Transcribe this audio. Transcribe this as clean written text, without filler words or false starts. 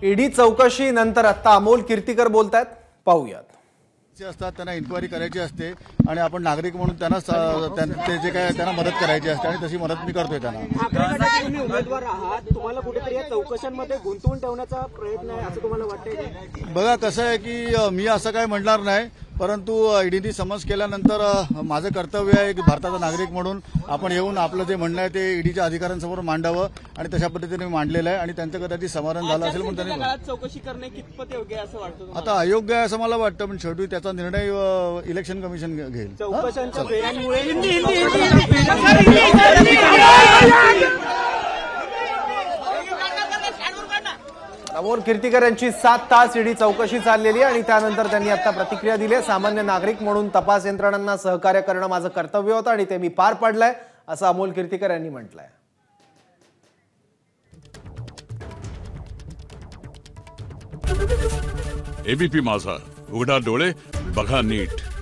ED चौकशी नंतर आता अमोल कीर्तीकर बोलतायत, पाहूयात. असतात त्यांना इन्क्वायरी करायची असते आणि आपण नागरिक म्हणून त्यांना ते जे काय त्यांना मदत करायची असते आणि तशी मदत मी करतोय त्यांना. तुम्ही उमेदवार आहात, तुम्हाला कुठेतरी या चौकशांमध्ये गुंतवून ठेवण्याचा प्रयत्न आहे असं तुम्हाला वाटतंय? बघा कसं आहे की मी असं काय म्हणणार नाही, परंतु ईडीने समज केल्यानंतर माझं कर्तव्य आहे की भारताचा नागरिक म्हणून आपण येऊन आपलं जे म्हणणं आहे ते ईडीच्या अधिकाऱ्यांसमोर मांडावं आणि तशा पद्धतीने मांडलेलं आहे आणि त्यांचं कदाचित समाधान झालं असेल म्हणून त्यांनी चौकशी करणे कितपत योग्य असं वाटतं? आता अयोग्य आहे असं मला वाटतं, पण शेवटी त्याचा निर्णय इलेक्शन कमिशन घेईल. चौकशांच्या बेळ्यांमुळे अमोल कीर्तीकर यांची 7 तास ईडी चौकशी चाललेली आणि त्यानंतर त्यांनी आता प्रतिक्रिया दिली. सामान्य नागरिक म्हणून तपास यंत्रणांना सहकार्य करणं माझं कर्तव्य होतं आणि ते मी पार पाडलंय असं अमोल कीर्तीकर यांनी म्हटलंय. एबीपी माझा, उघडा डोळे बघा नीट.